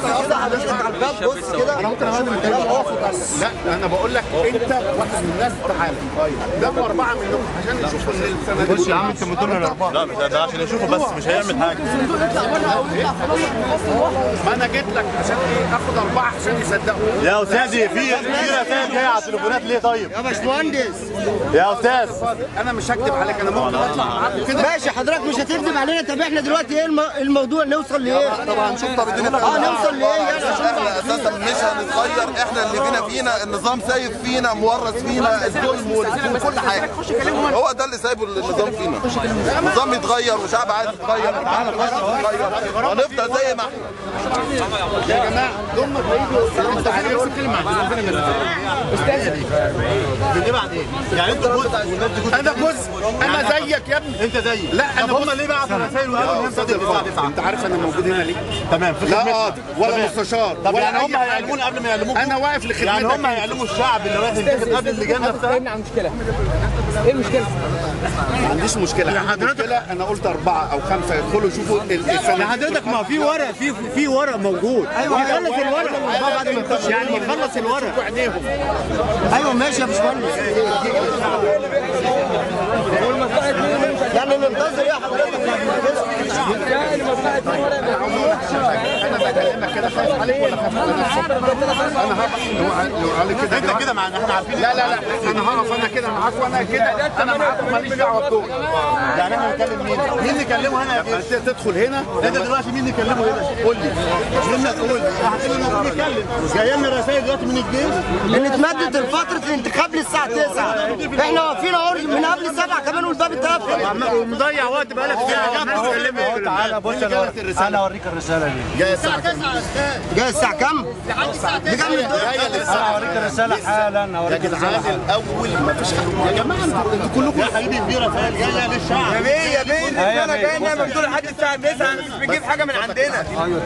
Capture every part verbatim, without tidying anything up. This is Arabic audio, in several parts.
بص كده انا ممكن اهاجم الكلام بس. لا انا بقول لك انت واحد من الناس تعالى جابوا اربعه منهم عشان يشوفوا ان السنه دي. بص يا عم انت من ضمن الاربعه. لا ده, ده عشان يشوفوا بس مش هيعمل حاجه. ما انا جيت لك عشان ايه؟ اخد اربعه عشان يصدقوا. يا استاذي في في رسائل جايه على التليفونات ليه طيب؟ يا باشمهندس يا استاذ انا مش هكذب عليك، انا ممكن اطلع معاك كده. ماشي حضرتك مش هتكذب علينا. طب احنا دلوقتي ايه الموضوع؟ نوصل لايه؟ طبعا نشوف طب الدنيا اه نوصل لايه يعني؟ احنا اساسا مش هنتغير، احنا اللي فينا فينا النظام سايب فينا مورث فينا الظلم وكل حاجه. هو ده اللي سايبه النظام فينا. النظام يتغير وشعب عايز يتغير، يتغير هنفضل زي ما احنا. يا جماعه هم هيجوا انت عايز تتكلم عن استاذ بنجيب عن ايه؟ يعني انت جزء انا جزء انا زيك يا ابني. انت زيي. لا انا هم ليه بعتوا رسائل وقالوا ان انت انت عارف انا موجود هنا ليه؟ تمام في لا قاضي ولا مستشار طب ولا يعني هم اي حاجه. هيعلمونا قبل ما يعلموك؟ انا واقف لخدمتك. يعني هم هيعلموا الشعب اللي رايح ينتخب قبل اللجان نفسها؟ ايه المشكله؟ ايه المشكله؟ ما عنديش مشكله. يا حضرتك انا قلت اربعه او خمسه يدخلوا يشوفوا السنه. يا حضرتك ما في ورق في في ورق موجود. ايوه يخلص الورق يعني يخلص الورق. ايوه ماشي يا باشمهندس. يعني ننتظر يا حضرتك. انا بكلمك كده خايف عليك ولا خايف على نفسك؟ انا هقف لو عليك كده انت كده معانا احنا عارفين. لا لا لا انا هقف انا كده معاك وانا كده انا معاك ماليش دعوه بدول. يعني احنا نكلم مين؟ مين نكلمه هنا يا انت تدخل هنا انت دلوقتي مين نكلمه هنا؟ قول لي. مين تقول لي؟ هتقول لي المفروض نتكلم. جايه لنا رسائل دلوقتي من الجيش ان اتمدت فتره الانتخاب للساعه تسعة. احنا واقفين اهو من قبل سبعة كمان والباب اتقفل. ومضيع وقت بقالك فيها. تعالى بص انا اوريك الرساله دي. جايه الساعه كام؟ جاي الساعه كام؟ بكام الدور؟ انا هوريك الرساله حالا. يا جدعان الاول ما فيش حاجه يا جماعه انتوا كلكم يا حبيبي في رسائل جايه للشعب. يا بيه يا بيه انا جاي نعمل دول لحد الساعه تسعة مش بنجيب حاجه من عندنا.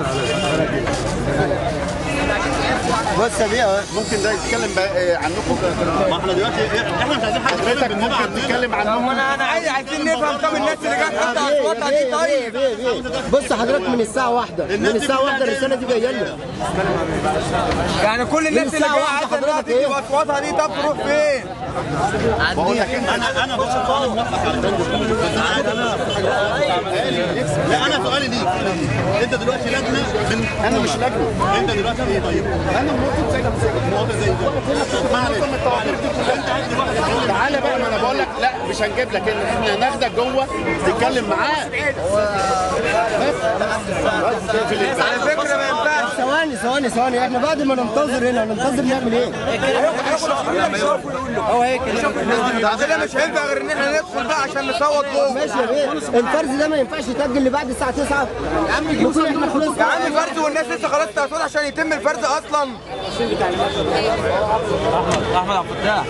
بص يا بيه ممكن ده يتكلم بقى عنكم. ما احنا دلوقتي احنا مش عايزين حد حضرتك ممكن تتكلم عنهم. انا انا عايز عايزين نفهم طب الناس اللي جت حتى اصواتها دي طيب. بص حضرتك من الساعه واحدة من الساعه واحدة الرساله دي جايه لنا. يعني كل الناس اللي جايه عايزه انها تيجي واصواتها دي طب تروح فين؟ بقول لك انت انا انا بص طالب موافقك على لا انا سؤالي ليك انت دلوقتي لجنه من انا مش لجنه. انت دلوقتي ايه طيب؟ انا مواطن زي مواطن زي تعالى بقى. ما انا بقول لك لا مش هنجيب لك احنا ناخدك جوه تتكلم معاه. بس على فكره ما ينفعش. ثواني ثواني ثواني احنا بعد ما ننتظر هنا ننتظر نعمل ايه؟ هو هيك عندنا مش هينفع غير ان احنا ندخل بقى عشان نصوت جوه. ماشي يا بيه الفرز ده ما ينفعش يتاجل لبعد الساعه تسعة. يا عم ممكن احنا خلصنا يا عم فرز والناس لسه خلاص تصوت عشان يتم الفرز اصلا. احمد عبد الفتاح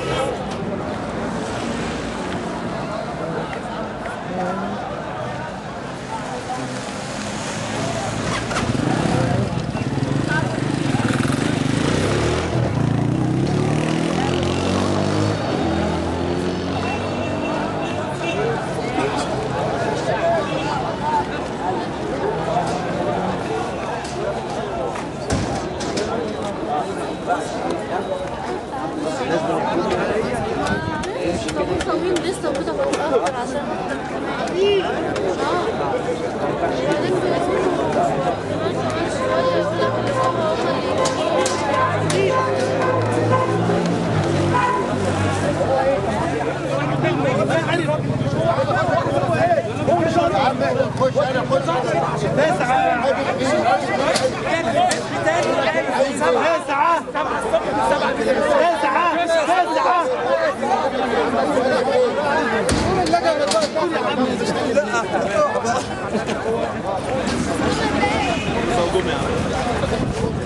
مصممين لسه وكده متأخر عشان كمان اه وبعدين صوتهم يعني